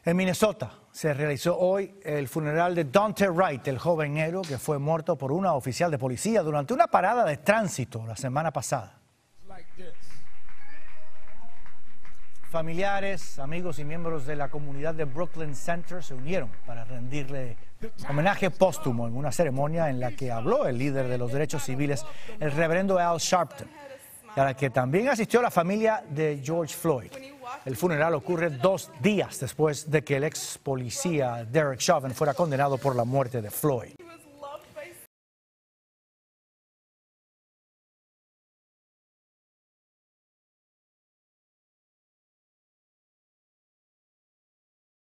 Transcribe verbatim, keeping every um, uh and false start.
En Minnesota se realizó hoy el funeral de Daunte Wright, el joven negro que fue muerto por una oficial de policía durante una parada de tránsito la semana pasada. Familiares, amigos y miembros de la comunidad de Brooklyn Center se unieron para rendirle homenaje póstumo en una ceremonia en la que habló el líder de los derechos civiles, el reverendo Al Sharpton, y a la que también asistió la familia de George Floyd. El funeral ocurre dos días después de que el ex policía Derek Chauvin fuera condenado por la muerte de Floyd.